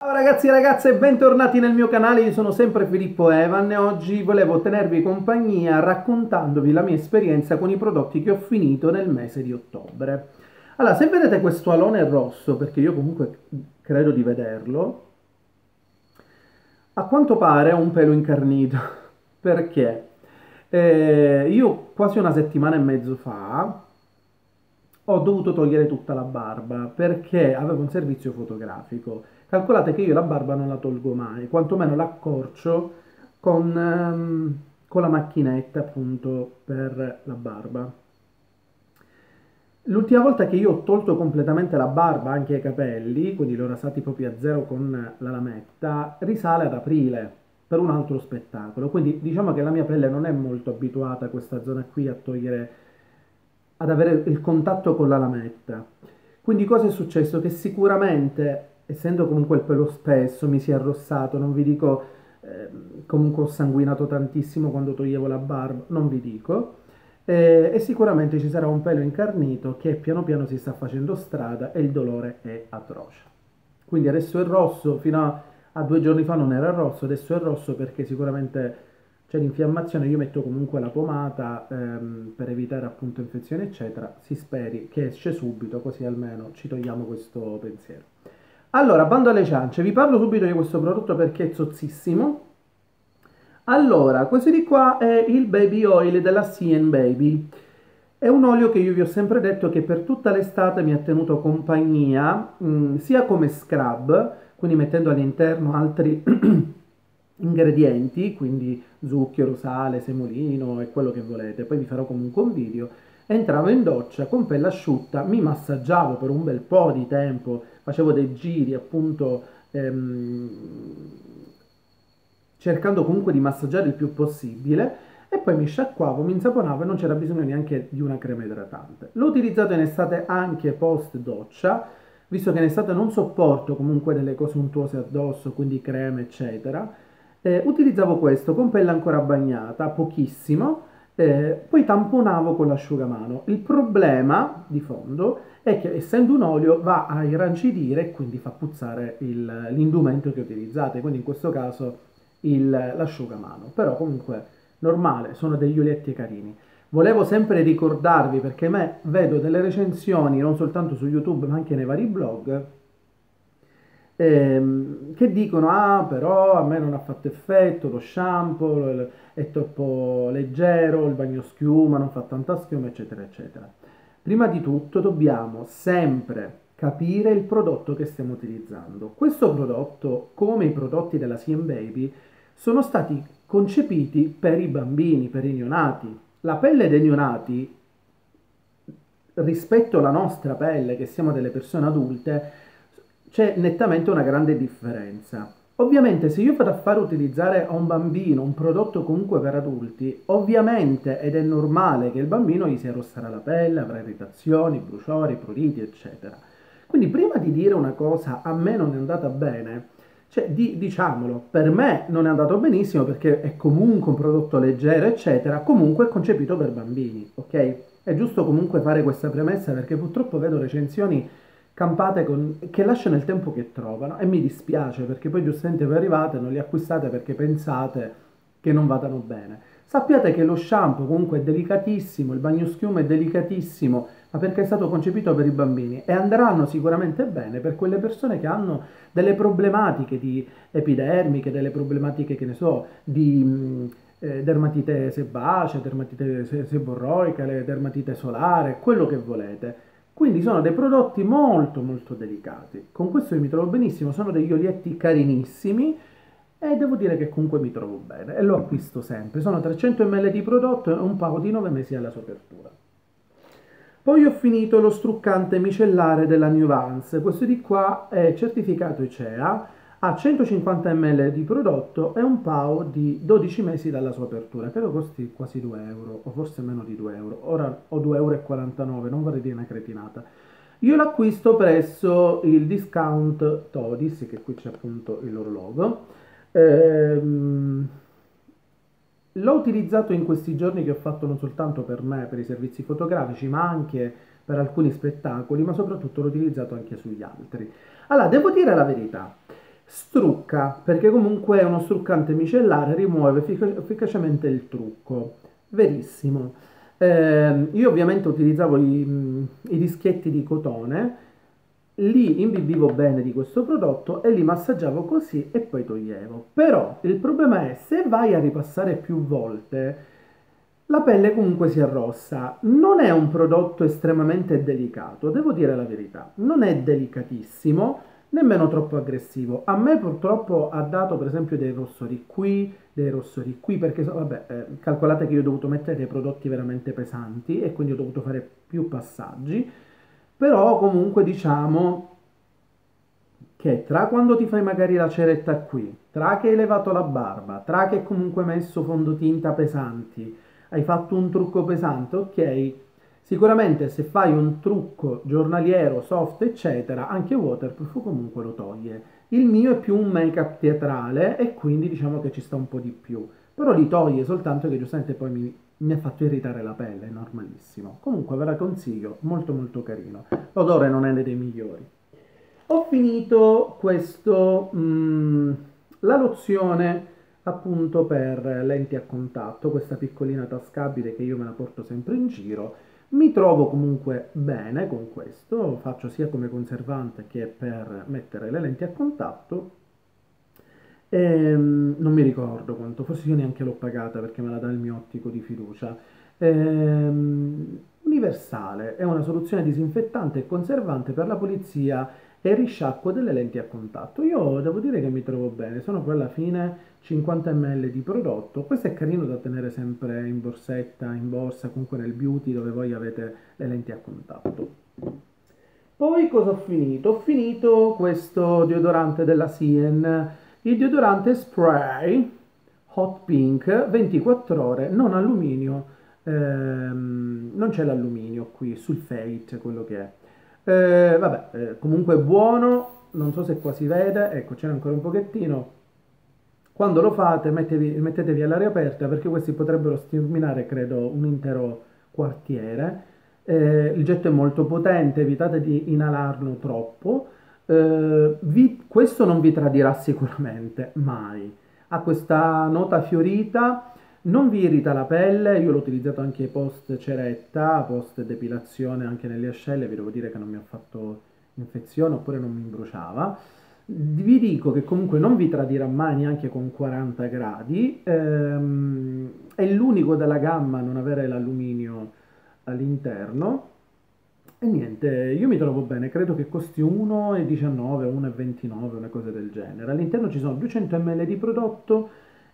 Ciao ragazzi e ragazze, bentornati nel mio canale, io sono sempre Filippo Evan e oggi volevo tenervi compagnia raccontandovi la mia esperienza con i prodotti che ho finito nel mese di ottobre. Allora, se vedete questo alone rosso, perché io comunque credo di vederlo, a quanto pare è un pelo incarnito, perché io quasi una settimana e mezzo fa ho dovuto togliere tutta la barba perché avevo un servizio fotografico. Calcolate che io la barba non la tolgo mai, quantomeno l'accorcio con la macchinetta appunto per la barba. L'ultima volta che io ho tolto completamente la barba, anche i capelli, quindi li ho rasati proprio a zero con la lametta, risale ad aprile per un altro spettacolo. Quindi diciamo che la mia pelle non è molto abituata a questa zona qui a togliere, ad avere il contatto con la lametta. Quindi cosa è successo? Che sicuramente, essendo comunque il pelo spesso, mi si è arrossato, non vi dico, comunque ho sanguinato tantissimo quando toglievo la barba, non vi dico, e sicuramente ci sarà un pelo incarnito che piano piano si sta facendo strada e il dolore è atroce. Quindi adesso è rosso, fino a 2 giorni fa non era rosso, adesso è rosso perché sicuramente c'è l'infiammazione, io metto comunque la pomata per evitare appunto infezioni eccetera, si speri che esce subito così almeno ci togliamo questo pensiero. Allora, bando alle ciance, vi parlo subito di questo prodotto perché è zozzissimo. Allora, questo di qua è il Baby Oil della CN Baby. È un olio che io vi ho sempre detto che per tutta l'estate mi ha tenuto compagnia, sia come scrub, quindi mettendo all'interno altri ingredienti, quindi zucchero, sale, semolino e quello che volete. Poi vi farò comunque un video. Entravo in doccia con pelle asciutta, mi massaggiavo per un bel po' di tempo, facevo dei giri appunto cercando comunque di massaggiare il più possibile e poi mi sciacquavo, mi insaponavo e non c'era bisogno neanche di una crema idratante. L'ho utilizzato in estate anche post doccia, visto che in estate non sopporto comunque delle cose untuose addosso, quindi creme eccetera. Utilizzavo questo con pelle ancora bagnata, pochissimo, poi tamponavo con l'asciugamano. Il problema di fondo è che essendo un olio va a irrancidire e quindi fa puzzare l'indumento che utilizzate, quindi in questo caso l'asciugamano. Però comunque normale, sono degli olietti carini. Volevo sempre ricordarvi, perché me vedo delle recensioni non soltanto su YouTube ma anche nei vari blog, che dicono, ah però a me non ha fatto effetto, lo shampoo è troppo leggero, il bagno schiuma non fa tanta schiuma, eccetera, eccetera. Prima di tutto dobbiamo sempre capire il prodotto che stiamo utilizzando. Questo prodotto, come i prodotti della CM Baby, sono stati concepiti per i bambini, per i neonati. La pelle dei neonati, rispetto alla nostra pelle, che siamo delle persone adulte, c'è nettamente una grande differenza. Ovviamente se io vado a fare utilizzare a un bambino un prodotto comunque per adulti, ovviamente ed è normale che il bambino gli si arrosserà la pelle, avrà irritazioni, bruciori, pruriti, eccetera. Quindi prima di dire una cosa a me non è andata bene, cioè diciamolo, per me non è andato benissimo perché è comunque un prodotto leggero, eccetera, comunque è concepito per bambini, ok? È giusto comunque fare questa premessa perché purtroppo vedo recensioni campate che lasciano il tempo che trovano e mi dispiace perché poi giustamente voi arrivate e non li acquistate perché pensate che non vadano bene. Sappiate che lo shampoo comunque è delicatissimo, il bagnoschiuma è delicatissimo, ma perché è stato concepito per i bambini e andranno sicuramente bene per quelle persone che hanno delle problematiche di epidermiche, delle problematiche, che ne so, di dermatite sebacea, dermatite seborroica, dermatite solare, quello che volete. Quindi sono dei prodotti molto molto delicati. Con questo io mi trovo benissimo, sono degli olietti carinissimi e devo dire che comunque mi trovo bene e lo acquisto sempre. Sono 300 ml di prodotto e un pago di 9 mesi alla sua apertura. Poi ho finito lo struccante micellare della Nuvance. Questo di qua è certificato ICEA, ha 150 ml di prodotto e un PAO di 12 mesi dalla sua apertura. Credo costi quasi 2 euro, o forse meno di 2 euro. Ora ho 2,49 euro, non vorrei dire una cretinata. Io l'acquisto presso il discount Todis, che qui c'è appunto il loro logo. Ehm, L'ho utilizzato in questi giorni che ho fatto non soltanto per me, per i servizi fotografici, ma anche per alcuni spettacoli, ma soprattutto l'ho utilizzato anche sugli altri. Allora, devo dire la verità. Strucca, perché comunque è uno struccante micellare, rimuove efficacemente il trucco. Verissimo. Io ovviamente utilizzavo i dischetti di cotone, li imbibivo bene di questo prodotto e li massaggiavo così e poi toglievo. Però il problema è se vai a ripassare più volte, la pelle comunque si arrossa. Non è un prodotto estremamente delicato, devo dire la verità. Non è delicatissimo, nemmeno troppo aggressivo. A me purtroppo ha dato per esempio dei rossori qui, perché vabbè, calcolate che io ho dovuto mettere dei prodotti veramente pesanti e quindi ho dovuto fare più passaggi. Però comunque diciamo che tra quando ti fai magari la ceretta qui, tra che hai levato la barba, tra che comunque hai messo fondotinta pesanti, hai fatto un trucco pesante, ok, sicuramente se fai un trucco giornaliero, soft, eccetera, anche waterproof comunque lo toglie. Il mio è più un make-up teatrale e quindi diciamo che ci sta un po' di più. Però li toglie soltanto che giustamente poi mi ha fatto irritare la pelle, è normalissimo. Comunque ve la consiglio, molto molto carino. L'odore non è dei migliori. Ho finito questo, la lozione appunto per lenti a contatto, questa piccolina tascabile che io me la porto sempre in giro. Mi trovo comunque bene con questo, lo faccio sia come conservante che per mettere le lenti a contatto. Non mi ricordo quanto, forse io neanche l'ho pagata perché me la dà il mio ottico di fiducia. Universale, è una soluzione disinfettante e conservante per la pulizia e il risciacquo delle lenti a contatto. Io devo dire che mi trovo bene, sono poi alla fine 50 ml di prodotto. Questo è carino da tenere sempre in borsetta, in borsa, comunque nel beauty dove voi avete le lenti a contatto. Poi cosa ho finito? Ho finito questo deodorante della Sien, il deodorante spray Hot Pink 24 ore, non alluminio, non c'è l'alluminio qui, sulfate, quello che è. Vabbè, comunque è buono, non so se qua si vede, ecco c'è ancora un pochettino. Quando lo fate mettetevi all'aria aperta perché questi potrebbero sterminare, credo, un intero quartiere. Il getto è molto potente, evitate di inalarlo troppo. Questo non vi tradirà sicuramente, mai. Ha questa nota fiorita, non vi irrita la pelle, io l'ho utilizzato anche post ceretta, post depilazione anche nelle ascelle, vi devo dire che non mi ha fatto infezione oppure non mi imbruciava. Vi dico che comunque non vi tradirà mai neanche con 40 gradi, è l'unico della gamma a non avere l'alluminio all'interno. E niente, io mi trovo bene, credo che costi 1,19, 1,29, una cosa del genere. All'interno ci sono 200 ml di prodotto,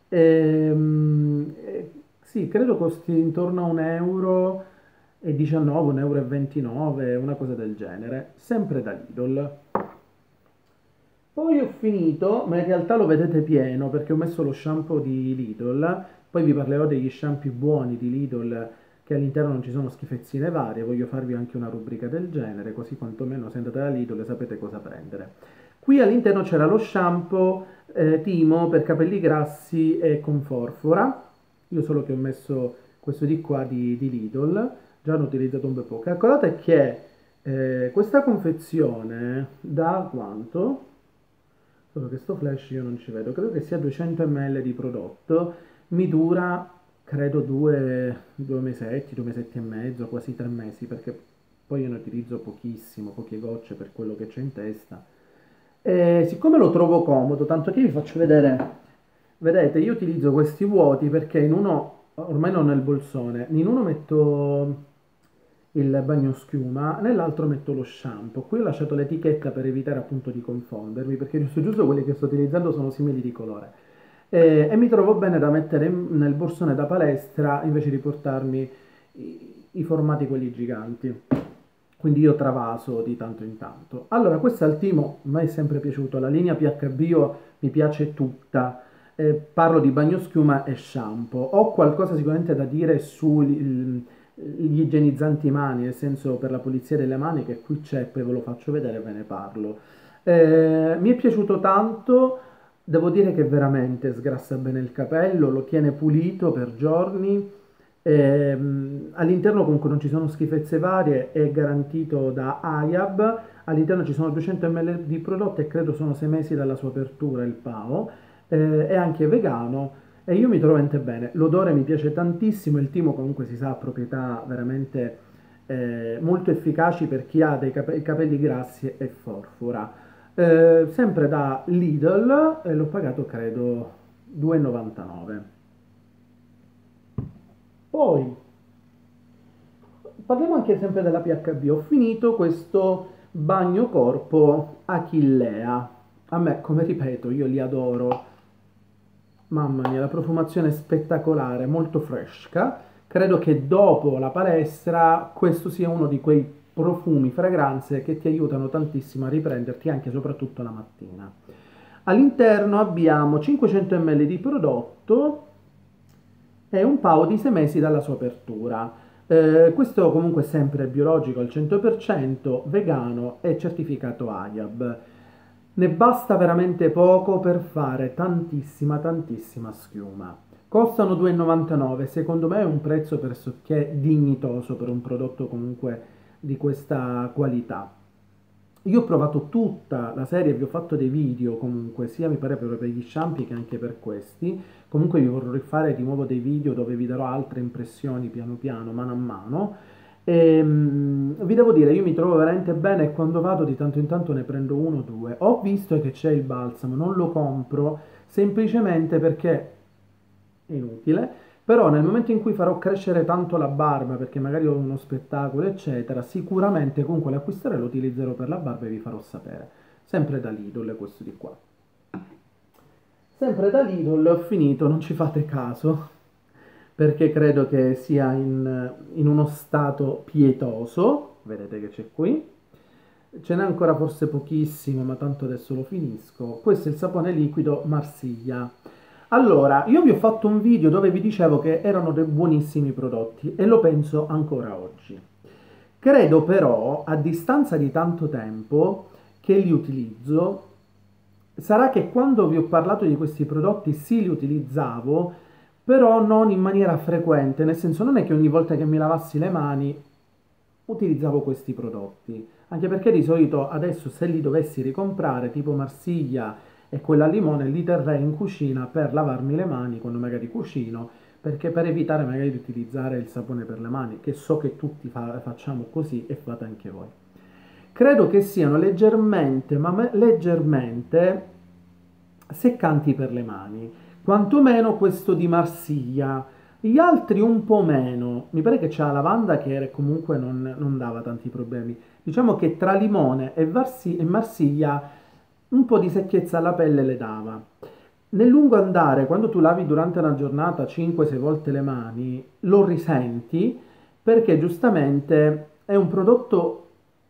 sì, credo costi intorno a 1,19 euro, 1,29 euro, una cosa del genere, sempre da Lidl. Poi ho finito, ma in realtà lo vedete pieno perché ho messo lo shampoo di Lidl, poi vi parlerò degli shampoo buoni di Lidl che all'interno non ci sono schifezzine varie, voglio farvi anche una rubrica del genere, così quantomeno se andate da Lidl sapete cosa prendere. Qui all'interno c'era lo shampoo Timo per capelli grassi e con forfora, io solo che ho messo questo di qua di Lidl, già l'ho utilizzato un bel po'. Calcolate che questa confezione da quanto? Solo che sto flash io non ci vedo, credo che sia 200 ml di prodotto, mi dura credo due mesetti, 2 mesetti e mezzo, quasi 3 mesi, perché poi io ne utilizzo pochissimo, poche gocce per quello che c'è in testa. E siccome lo trovo comodo, tanto che vi faccio vedere, vedete, io utilizzo questi vuoti perché in uno, ormai non nel bolsone, in uno metto il bagnoschiuma, nell'altro metto lo shampoo. Qui ho lasciato l'etichetta per evitare appunto di confondermi, perché giusto giusto quelli che sto utilizzando sono simili di colore. E mi trovo bene da mettere nel borsone da palestra invece di portarmi i formati quelli giganti. Quindi io travaso di tanto in tanto. Allora, questo al Timo mi è sempre piaciuto, la linea PH Bio mi piace tutta. Parlo di bagnoschiuma e shampoo. Ho qualcosa sicuramente da dire sugli igienizzanti mani, nel senso per la pulizia delle mani, che qui c'è, poi ve lo faccio vedere e ve ne parlo. Mi è piaciuto tanto, devo dire che veramente sgrassa bene il capello, lo tiene pulito per giorni. All'interno comunque non ci sono schifezze varie, è garantito da AIAB, all'interno ci sono 200 ml di prodotto e credo sono 6 mesi dalla sua apertura il PAO, è anche vegano e io mi trovo veramente bene, l'odore mi piace tantissimo, il timo comunque si sa ha proprietà veramente molto efficaci per chi ha i capelli grassi e forfora. Sempre da Lidl, l'ho pagato credo 2,99. Poi parliamo anche sempre della PHB. Ho finito questo bagno corpo Achillea. A me, come ripeto, io li adoro. Mamma mia, la profumazione è spettacolare, molto fresca. Credo che dopo la palestra questo sia uno di quei profumi, fragranze che ti aiutano tantissimo a riprenderti anche e soprattutto la mattina. All'interno abbiamo 500 ml di prodotto e un paio di 6 mesi dalla sua apertura. Questo comunque è sempre biologico al 100%, vegano e certificato AIAB. Ne basta veramente poco per fare tantissima, tantissima schiuma. Costano 2,99, secondo me è un prezzo pressoché dignitoso per un prodotto comunque di questa qualità. Io ho provato tutta la serie, vi ho fatto dei video comunque, sia mi pare per gli shampoo che anche per questi. Comunque vi vorrò rifare di nuovo dei video dove vi darò altre impressioni piano piano, mano a mano. Vi devo dire, io mi trovo veramente bene e quando vado di tanto in tanto ne prendo uno o due. Ho visto che c'è il balsamo, non lo compro semplicemente perché è inutile, però nel momento in cui farò crescere tanto la barba, perché magari ho uno spettacolo, eccetera, sicuramente comunque l'acquisterò e lo utilizzerò per la barba e vi farò sapere. Sempre da Lidl questo di qua. Sempre da Lidl ho finito, non ci fate caso, perché credo che sia in uno stato pietoso, vedete che c'è qui. Ce n'è ancora forse pochissimo, ma tanto adesso lo finisco. Questo è il sapone liquido Marsiglia. Allora, io vi ho fatto un video dove vi dicevo che erano dei buonissimi prodotti e lo penso ancora oggi. Credo però, a distanza di tanto tempo che li utilizzo, sarà che quando vi ho parlato di questi prodotti sì li utilizzavo, però non in maniera frequente, nel senso non è che ogni volta che mi lavassi le mani utilizzavo questi prodotti, anche perché di solito adesso se li dovessi ricomprare, tipo Marsiglia e quella al limone, li terrei in cucina per lavarmi le mani quando magari cucino, perché per evitare magari di utilizzare il sapone per le mani, che so che tutti facciamo così e fate anche voi. Credo che siano leggermente, leggermente seccanti per le mani, quantomeno questo di Marsiglia. Gli altri un po' meno, mi pare che c'è la lavanda che comunque non dava tanti problemi. Diciamo che tra limone e Marsiglia un po' di secchezza alla pelle le dava. Nel lungo andare, quando tu lavi durante una giornata 5-6 volte le mani, lo risenti perché giustamente è un prodotto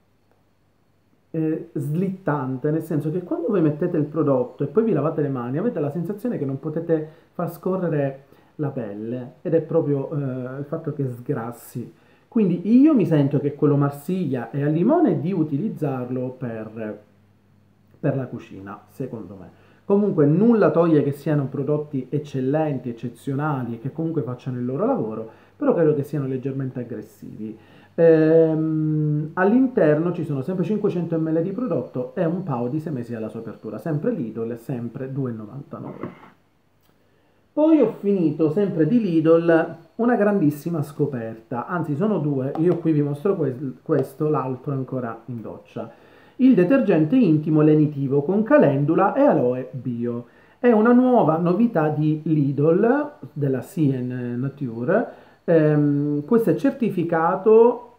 slittante, nel senso che quando voi mettete il prodotto e poi vi lavate le mani, avete la sensazione che non potete far scorrere la pelle ed è proprio il fatto che sgrassi. Quindi io mi sento che quello Marsiglia e al limone di utilizzarlo per la cucina, secondo me. Comunque nulla toglie che siano prodotti eccellenti, eccezionali e che comunque facciano il loro lavoro, però credo che siano leggermente aggressivi. All'interno ci sono sempre 500 ml di prodotto e un paio di 6 mesi alla sua apertura, sempre Lidl, sempre 2,99. Poi ho finito sempre di Lidl una grandissima scoperta, anzi sono due, io qui vi mostro questo, l'altro è ancora in doccia. Il detergente intimo lenitivo con calendula e aloe bio. È una nuova novità di Lidl, della CN Nature. Questo è certificato,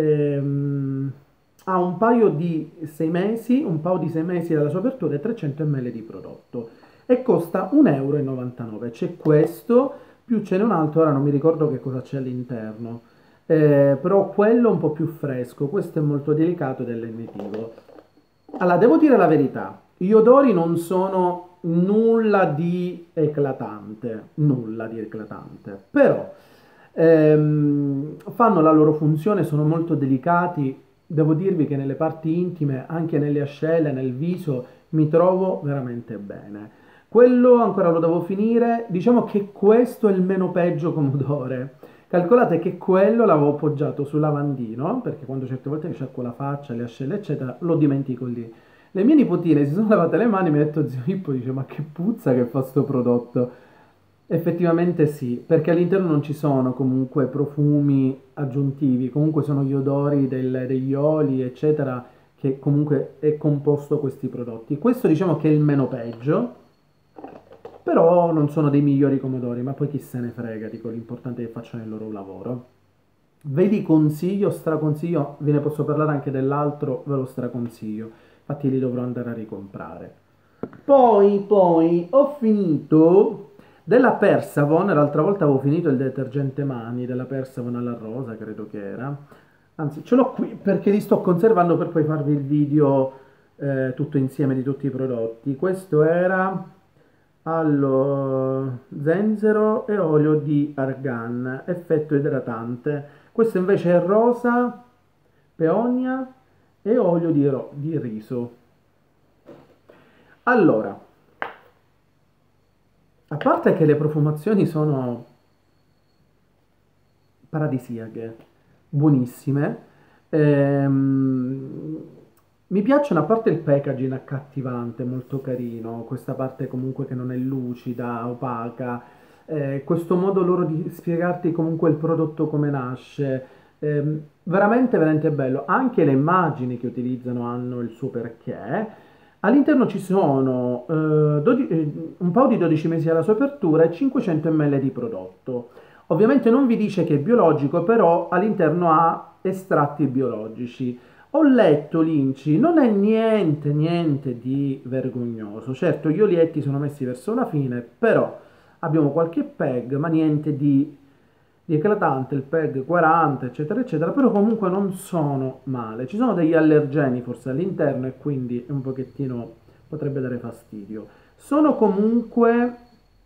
ha un paio di 6 mesi, un paio di 6 mesi dalla sua apertura e 300 ml di prodotto e costa 1,99 €. C'è questo, più ce n'è un altro, ora non mi ricordo che cosa c'è all'interno, però quello è un po' più fresco, questo è molto delicato ed è lenitivo. Allora, devo dire la verità, gli odori non sono nulla di eclatante, però fanno la loro funzione, sono molto delicati. Devo dirvi che nelle parti intime, anche nelle ascelle, nel viso, mi trovo veramente bene. Quello ancora lo devo finire. Diciamo che questo è il meno peggio come odore. Calcolate che quello l'avevo appoggiato sul lavandino, perché quando certe volte mi sciacquo la faccia, le ascelle, eccetera, lo dimentico lì. Le mie nipotine si sono lavate le mani e mi ha detto zio Pippo, dice, ma che puzza che fa sto prodotto. Effettivamente sì, perché all'interno non ci sono comunque profumi aggiuntivi, comunque sono gli odori degli oli, eccetera, che comunque è composto questi prodotti. Questo diciamo che è il meno peggio, però non sono dei migliori come odori, ma poi chi se ne frega, dico, l'importante è che facciano il loro lavoro. Ve li consiglio, straconsiglio, ve ne posso parlare anche dell'altro, ve lo straconsiglio, infatti li dovrò andare a ricomprare. Poi ho finito della Persavon, l'altra volta avevo finito il detergente mani della Persavon alla rosa, credo che era. Anzi, ce l'ho qui perché li sto conservando per poi farvi il video tutto insieme di tutti i prodotti. Questo era zenzero e olio di argan, effetto idratante. Questo invece è rosa, peonia e olio di riso. Allora, a parte che le profumazioni sono paradisiache, buonissime, ehm, mi piacciono a parte il packaging accattivante, molto carino, questa parte comunque che non è lucida, opaca, questo modo loro di spiegarti comunque il prodotto come nasce, veramente veramente bello. Anche le immagini che utilizzano hanno il suo perché. All'interno ci sono un paio di 12 mesi alla sua apertura e 500 ml di prodotto. Ovviamente non vi dice che è biologico, però all'interno ha estratti biologici. Ho letto l'INCI, non è niente, niente di vergognoso. Certo, gli olietti sono messi verso la fine, però abbiamo qualche PEG, ma niente di eclatante, il PEG 40, eccetera, eccetera, però comunque non sono male. Ci sono degli allergeni forse all'interno e quindi un pochettino potrebbe dare fastidio. Sono comunque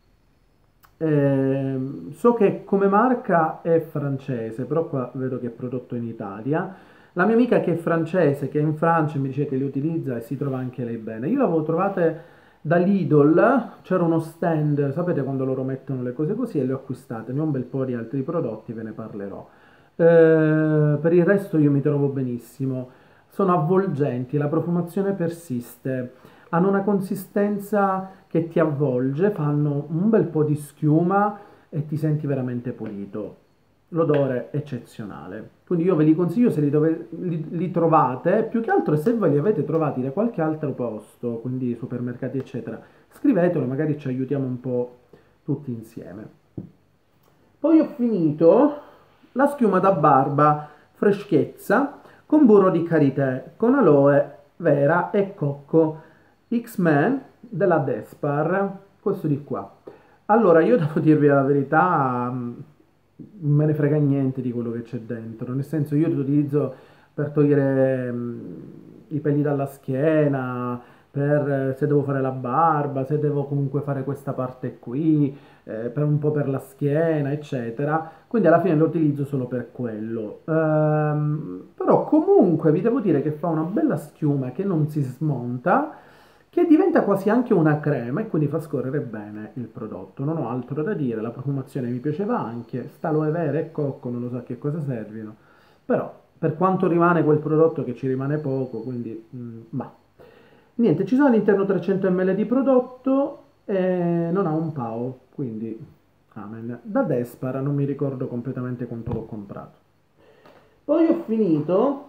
so che come marca è francese, però qua vedo che è prodotto in Italia. La mia amica che è francese, che è in Francia, mi dice che li utilizza e si trova anche lei bene. Io l'avevo trovate da Lidl, c'era uno stand, sapete quando loro mettono le cose così e le ho acquistate. Ne ho un bel po' di altri prodotti, ve ne parlerò. Per il resto io mi trovo benissimo. Sono avvolgenti, la profumazione persiste, hanno una consistenza che ti avvolge, fanno un bel po' di schiuma e ti senti veramente pulito. L'odore è eccezionale. Quindi io ve li consiglio se li trovate, più che altro se voi li avete trovati da qualche altro posto, quindi supermercati eccetera, scrivetelo, magari ci aiutiamo un po' tutti insieme. Poi ho finito la schiuma da barba freschezza con burro di karité, con aloe vera e cocco X-Men della Despar, questo di qua. Allora, io devo dirvi la verità, non me ne frega niente di quello che c'è dentro, nel senso io lo utilizzo per togliere i peli dalla schiena, per se devo fare la barba, se devo comunque fare questa parte qui, per un po' per la schiena, eccetera. Quindi alla fine lo utilizzo solo per quello. Però comunque vi devo dire che fa una bella schiuma che non si smonta, che diventa quasi anche una crema e quindi fa scorrere bene il prodotto. Non ho altro da dire, la profumazione mi piaceva anche, sta aloe vera e cocco, non lo so a che cosa servino, però per quanto rimane quel prodotto che ci rimane poco, quindi bah. Niente, ci sono all'interno 300 ml di prodotto e non ha un PAO, quindi amen. Da Despara non mi ricordo completamente quanto l'ho comprato. Poi ho finito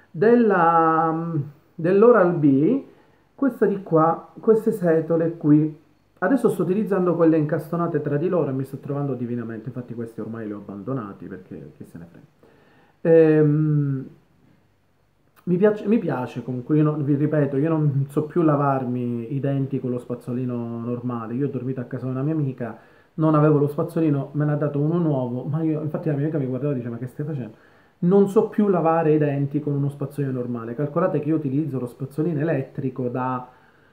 dell'Oral B, questa di qua, queste setole qui. Adesso sto utilizzando quelle incastonate tra di loro e mi sto trovando divinamente, infatti questi ormai li ho abbandonati perché chi se ne frega. Mi piace comunque, io vi ripeto, io non so più lavarmi i denti con lo spazzolino normale. Io ho dormito a casa di una mia amica, non avevo lo spazzolino, me ne ha dato uno nuovo, ma io, infatti la mia amica mi guardava e diceva, ma che stai facendo? Non so più lavare i denti con uno spazzolino normale. Calcolate che io utilizzo lo spazzolino elettrico da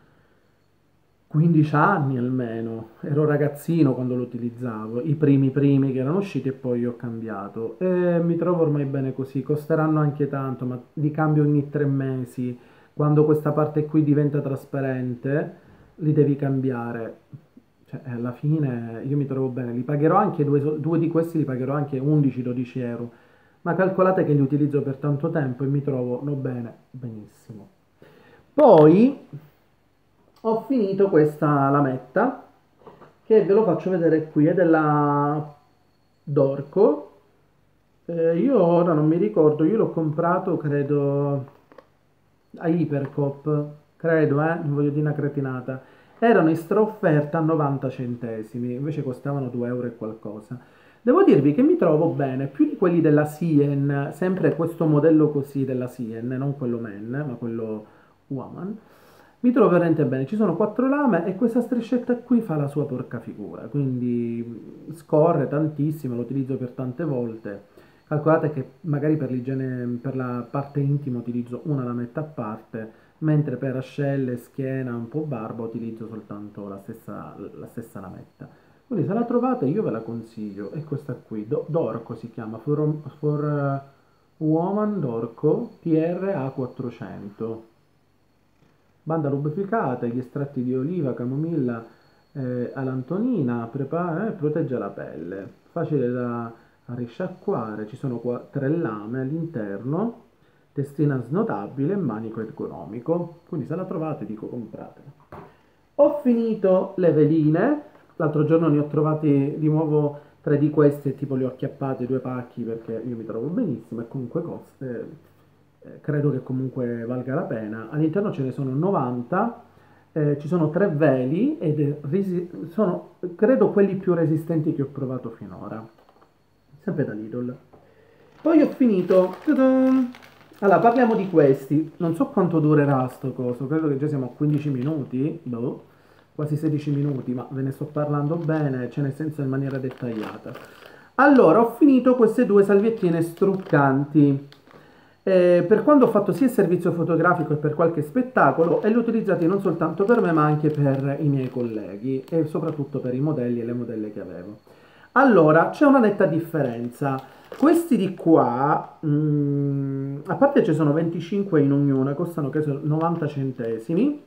15 anni almeno, ero ragazzino quando lo utilizzavo, i primi che erano usciti e poi ho cambiato e mi trovo ormai bene così, costeranno anche tanto, ma li cambio ogni 3 mesi, quando questa parte qui diventa trasparente, li devi cambiare. Cioè, alla fine io mi trovo bene, li pagherò anche due di questi, li pagherò anche 11-12 euro, ma calcolate che li utilizzo per tanto tempo e mi trovo no bene, benissimo. Poi ho finito questa lametta che ve lo faccio vedere qui, è della Dorco. Io ora non mi ricordo, io l'ho comprato credo a Ipercoop, credo, non voglio dire una cretinata. Erano in straofferta a 90 centesimi, invece costavano 2 euro e qualcosa. Devo dirvi che mi trovo bene, più di quelli della Sien, sempre questo modello così della Sien, non quello men, ma quello woman. Mi trovo veramente bene, ci sono 4 lame e questa striscetta qui fa la sua porca figura, quindi scorre tantissimo, lo utilizzo per tante volte. Calcolate che magari per l'igiene, per la parte intima utilizzo una lametta a parte, mentre per ascelle, schiena, un po' barba utilizzo soltanto la stessa lametta. Quindi se la trovate io ve la consiglio, è questa qui, Dorco si chiama, Woman Dorco PRA 400. Banda lubrificata, gli estratti di oliva, camomilla, alantonina, protegge la pelle, facile da risciacquare, ci sono 3 lame all'interno, testina snodabile e manico ergonomico, quindi se la trovate dico compratela. Ho finito le veline, l'altro giorno ne ho trovati di nuovo 3 di questi e tipo li ho acchiappati 2 pacchi perché io mi trovo benissimo e comunque credo che comunque valga la pena. All'interno ce ne sono 90, ci sono 3 veli ed sono credo quelli più resistenti che ho provato finora, sempre da Lidl. Poi ho finito. Ta-da! Allora, parliamo di questi. Non so quanto durerà sto coso, credo che già siamo a 15 minuti, boh, quasi 16 minuti, ma ve ne sto parlando bene, ce nel senso in maniera dettagliata. Allora, ho finito queste 2 salviettine struccanti. Per quando ho fatto sia il servizio fotografico e per qualche spettacolo, e li ho utilizzati non soltanto per me, ma anche per i miei colleghi e soprattutto per i modelli e le modelle che avevo. Allora, c'è una netta differenza. Questi di qua, a parte ci sono 25 in ognuna, costano che so, 90 centesimi.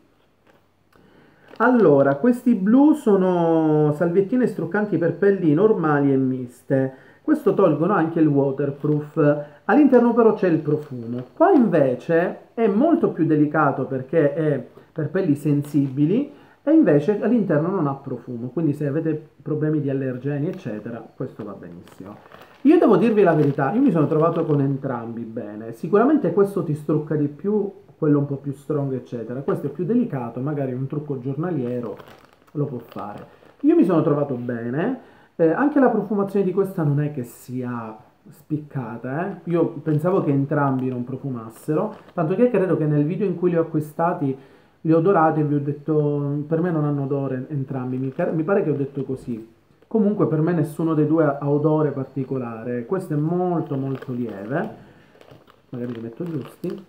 Allora, questi blu sono salviettine struccanti per pelli normali e miste. Questo tolgono anche il waterproof. All'interno però c'è il profumo. Qua invece è molto più delicato perché è per pelli sensibili e invece all'interno non ha profumo. Quindi se avete problemi di allergeni, eccetera, questo va benissimo. Io devo dirvi la verità, io mi sono trovato con entrambi bene. Sicuramente questo ti strucca di più, quello un po' più strong, eccetera. Questo è più delicato, magari un trucco giornaliero lo può fare. Io mi sono trovato bene. Anche la profumazione di questa non è che sia spiccata, eh. Io pensavo che entrambi non profumassero, tanto che credo che nel video in cui li ho acquistati li ho odorati e vi ho detto per me non hanno odore entrambi, mi pare che ho detto così. Comunque per me nessuno dei due ha odore particolare, questo è molto molto lieve, magari li metto giusti.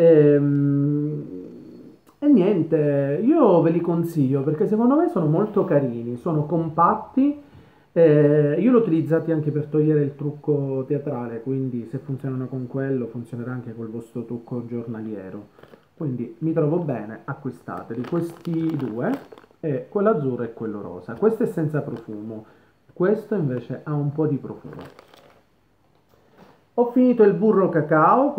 E niente, io ve li consiglio perché secondo me sono molto carini, sono compatti. Io l'ho utilizzati anche per togliere il trucco teatrale, quindi se funzionano con quello funzionerà anche col vostro trucco giornaliero. Quindi mi trovo bene, acquistateli. Questi due, quello azzurro e quello rosa. Questo è senza profumo, questo invece ha un po' di profumo. Ho finito il burro cacao,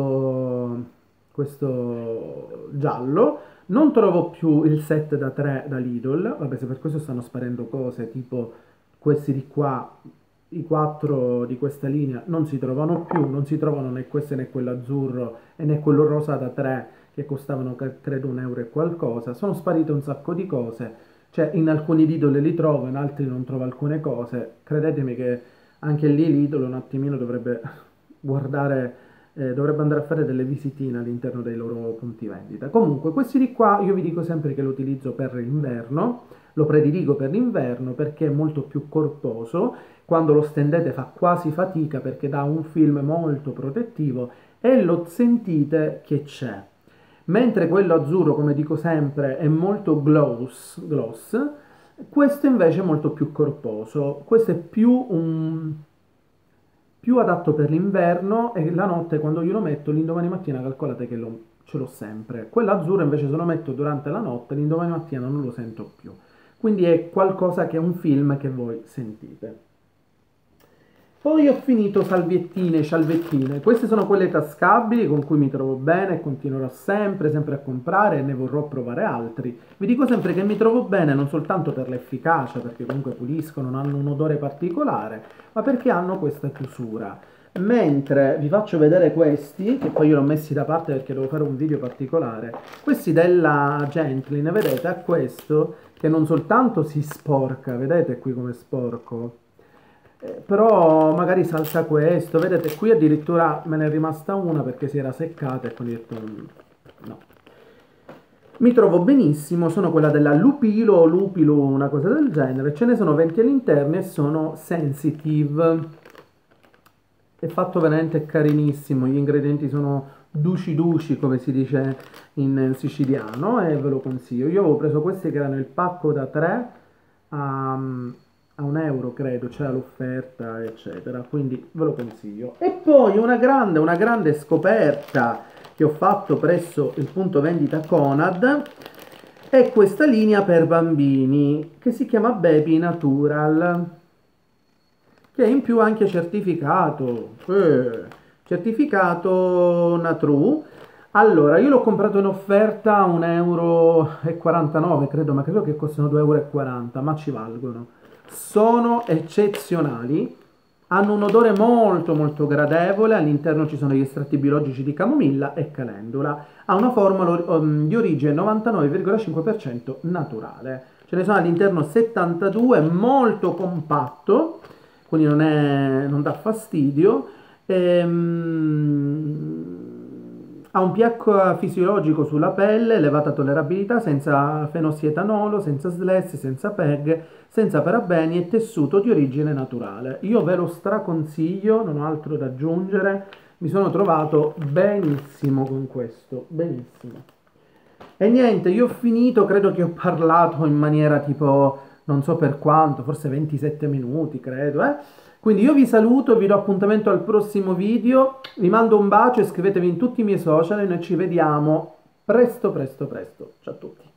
questo giallo. Non trovo più il set da 3 da Lidl, vabbè se per questo stanno sparendo cose tipo questi di qua, i 4 di questa linea non si trovano più, non si trovano né questo né quello azzurro e né quello rosa da 3 che costavano credo 1 euro e qualcosa, sono sparite un sacco di cose, cioè in alcuni Lidl li trovo, in altri non trovo alcune cose, credetemi che anche lì Lidl un attimino dovrebbe guardare, dovrebbe andare a fare delle visitine all'interno dei loro punti vendita. Comunque questi di qua io vi dico sempre che lo utilizzo per l'inverno, lo prediligo per l'inverno perché è molto più corposo, quando lo stendete fa quasi fatica perché dà un film molto protettivo e lo sentite che c'è. Mentre quello azzurro, come dico sempre, è molto gloss, questo invece è molto più corposo. Questo è più adatto per l'inverno e la notte quando io lo metto, l'indomani mattina calcolate che ce l'ho sempre. Quell'azzurro invece se lo metto durante la notte, l'indomani mattina non lo sento più. Quindi è qualcosa che è un film che voi sentite. Poi ho finito salviettine, cialvettine. Queste sono quelle tascabili con cui mi trovo bene e continuerò sempre a comprare e ne vorrò provare altri. Vi dico sempre che mi trovo bene non soltanto per l'efficacia, perché comunque puliscono, non hanno un odore particolare, ma perché hanno questa chiusura. Mentre vi faccio vedere questi, che poi io l'ho messi da parte perché devo fare un video particolare, questi della Gentlin, vedete, ha questo che non soltanto si sporca, vedete qui come sporco, però magari salta questo, vedete qui addirittura me ne è rimasta una perché si era seccata e quindi ho detto no. Mi trovo benissimo, sono quella della Lupilo o Lupilo, una cosa del genere, ce ne sono 20 all'interno e sono sensitive. È fatto veramente carinissimo, gli ingredienti sono duci duci come si dice in siciliano e ve lo consiglio. Io avevo preso questi che erano il pacco da 3 a 1 euro credo, c'era l'offerta eccetera, quindi ve lo consiglio. E poi una grande scoperta che ho fatto presso il punto vendita Conad è questa linea per bambini che si chiama Baby Natural, che è in più anche certificato Natru. Allora, io l'ho comprato in offerta a 1,49 euro, credo, ma credo che costino 2,40 euro, ma ci valgono. Sono eccezionali, hanno un odore molto gradevole, all'interno ci sono gli estratti biologici di camomilla e calendula, ha una formula di origine 99,5% naturale. Ce ne sono all'interno 72, molto compatto, quindi non dà fastidio. Ha un pH fisiologico sulla pelle, elevata tollerabilità, senza fenossietanolo, senza SLS, senza PEG, senza parabeni e tessuto di origine naturale. Io ve lo straconsiglio, non ho altro da aggiungere, mi sono trovato benissimo con questo, benissimo. E niente, io ho finito, credo che ho parlato in maniera tipo, non so per quanto, forse 27 minuti, credo, eh. Quindi io vi saluto, vi do appuntamento al prossimo video, vi mando un bacio, iscrivetevi in tutti i miei social e noi ci vediamo presto. Ciao a tutti.